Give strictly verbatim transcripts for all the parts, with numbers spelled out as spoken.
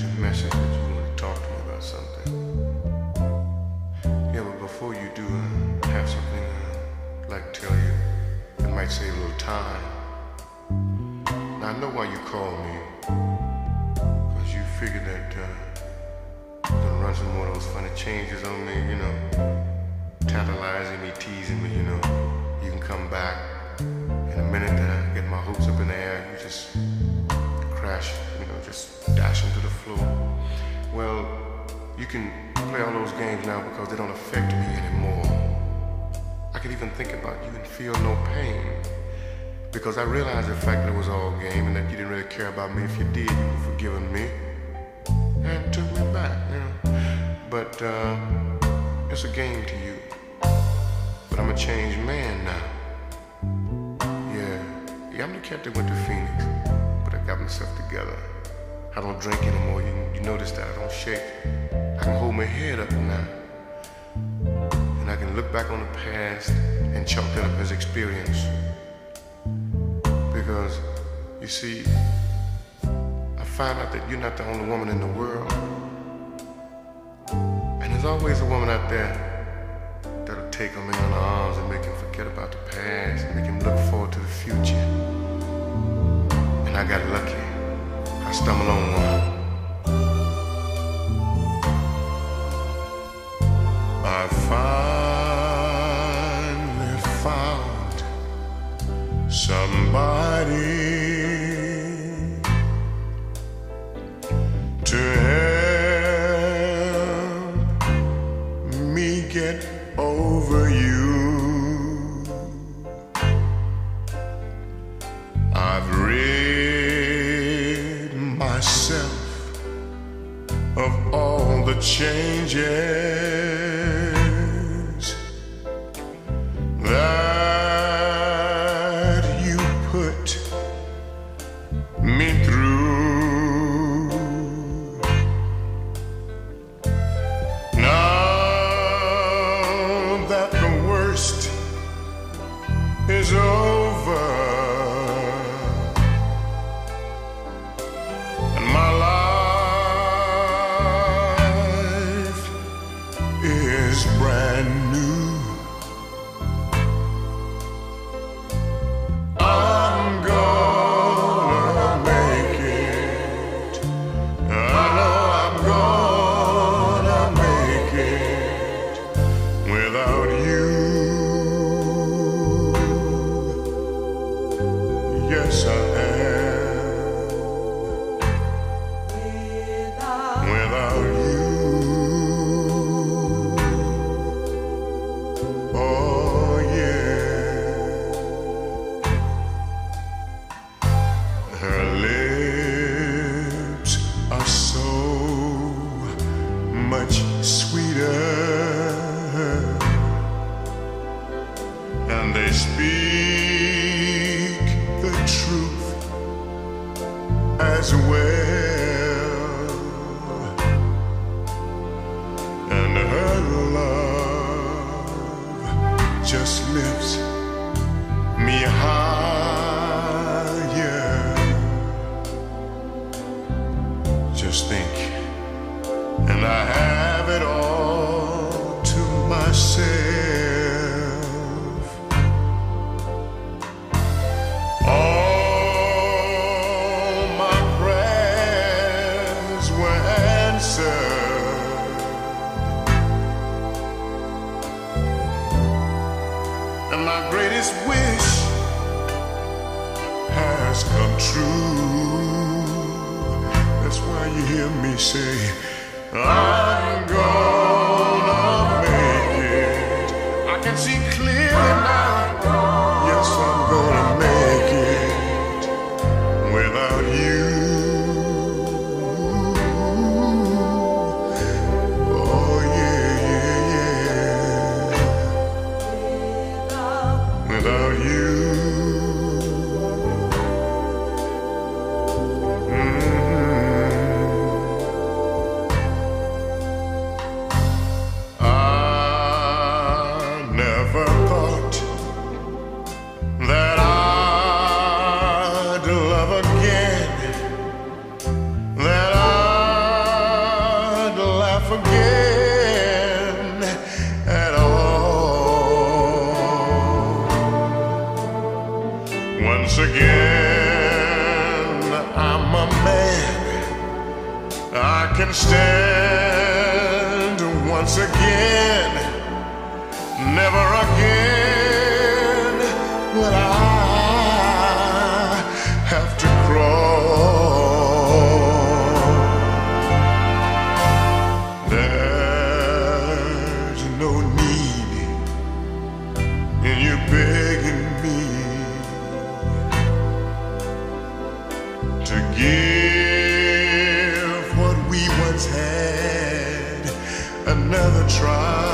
urgent message that you want to talk to me about something. Yeah, but before you do, I have something I'd like to tell you that might save a little time. Now, I know why you called me, because you figured that uh, you're going to run some more of those funny changes on me, you know, tantalizing me, teasing me, you know. You can come back in a minute that I get my hopes up in the air, you just crash, you know, just dash into the floor. Well, you can play all those games now because they don't affect me anymore. I can even think about you and feel no pain, because I realized the fact that it was all game and that you didn't really care about me. If you did, you would have forgiven me and took me back, you know. But uh, it's a game to you. But I'm a changed man now. Yeah, yeah, I'm the cat that went to Phoenix, but I got myself together. I don't drink anymore, you, you notice that, I don't shake. I can hold my head up now. And I can look back on the past and chalk that up as experience. Because, you see, I find out that you're not the only woman in the world. And there's always a woman out there that'll take a man in her arms and make him forget about the past and make him look forward to the future. And I got lucky. I stumbled on one. I finally found somebody to help me get over you. I've rid myself of all the changes that you put me through. Now that the worst is over and my life is brand new, I'm gonna make it. I know I'm gonna make it without you. Yes, I am. Without you. Oh, yeah. Her lips are so much sweeter, and they speak the truth as well, and her love just lifts me higher. Just think, and I have it all to myself. All my prayers were answered, and my greatest wish has come true. That's why you hear me say, I'm gonna make it. I can see clearly now. Yes, I'm gonna make it without you. Oh, yeah, yeah, yeah. Without you. Mm-hmm. again at all. Once again, I'm a man I can stand. Once again, never again will I have to crawl. There's no need in you begging me to give what we once had another try.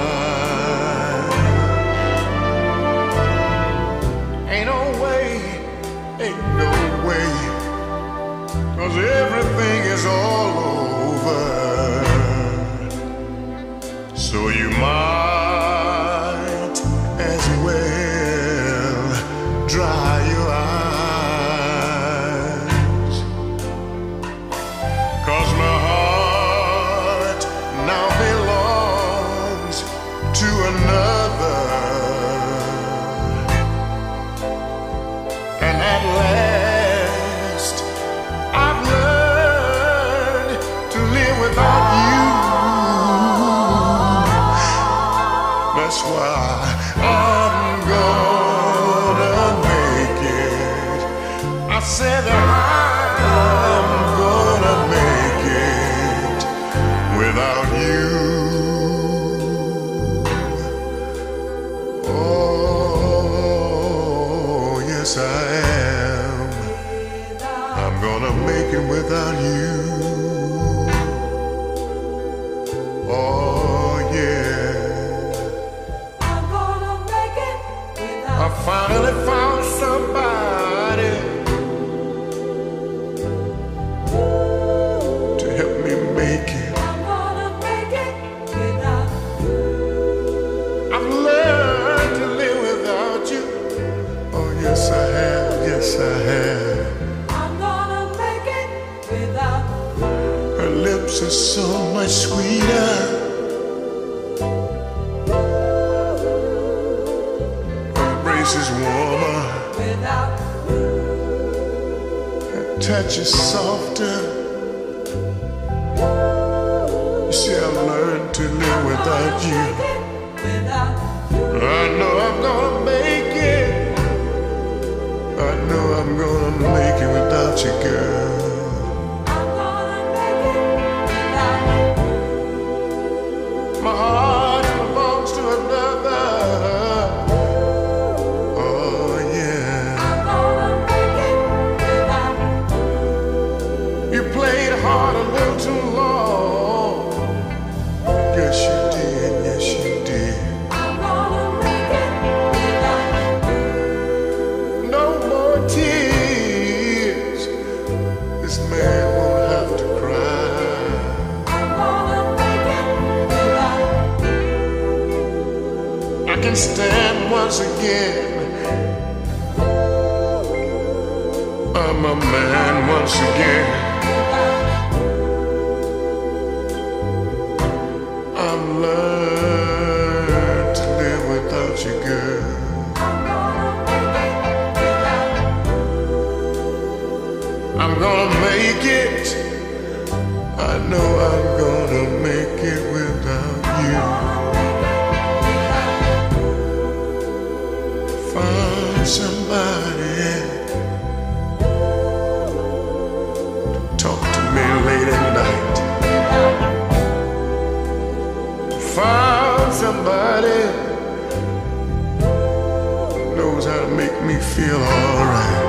Ain't no way, ain't no way, 'cause everything is all over. So you might as well dry your eyes, 'cause my heart now belongs to another. And at last I've learned to live without you. That's why I'm gonna make it. I said that I'm gonna make it without you. Oh, yes I am. I'm gonna make it without you. Oh yeah, I'm gonna make it without I finally found somebody to help me make it. I'm gonna make it without I've learned to live without you. Oh yes I have, yes I have. I'm gonna make it without Her lips are so much sweeter. Her embrace is warmer. without Her touch is softer. You see, I've learned to live without you. make it without I know I'm gonna make it. I know I'm gonna make it without you, girl. I'm gonna make it without My heart belongs to another. Oh yeah. I'm gonna make it without You played hard a little too long. Yes you did, yes you did. I'm gonna make it without No more tears. This man won't have to cry. I'm gonna make it without I can stand once again. I'm a man once again. I've learned to live without you, girl. I'm gonna make it. I know I'm gonna make it without you. Find somebody to talk to me late at night. Found somebody knows how to make me feel alright.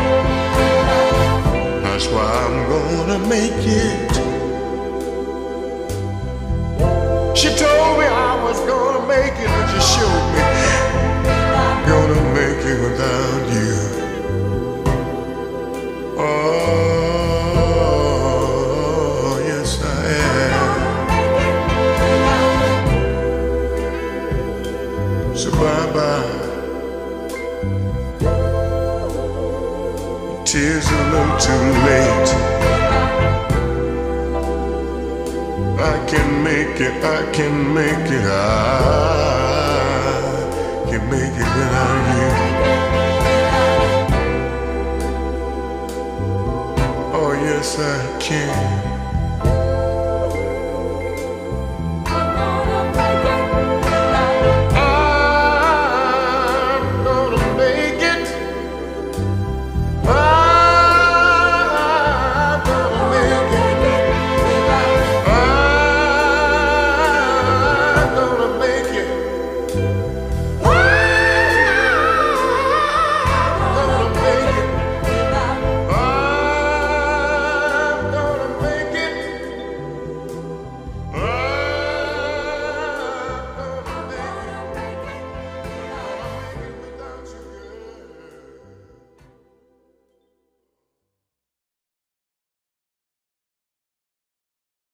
That's why I'm gonna make it. She told me I was gonna make it, and she showed me. Gonna make it without you. Oh, yes I am. So bye bye. Tears a little too late. I can make it, I can make it, I can make it without you. Oh yes I can.